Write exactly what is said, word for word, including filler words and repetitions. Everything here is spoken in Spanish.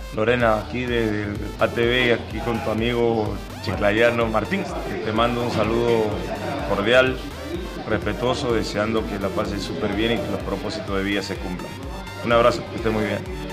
Lorena, aquí desde el A T V, aquí con tu amigo chiclayano Martín, que te mando un saludo cordial, respetuoso, deseando que la pases súper bien y que los propósitos de vida se cumplan. Un abrazo, que estés muy bien.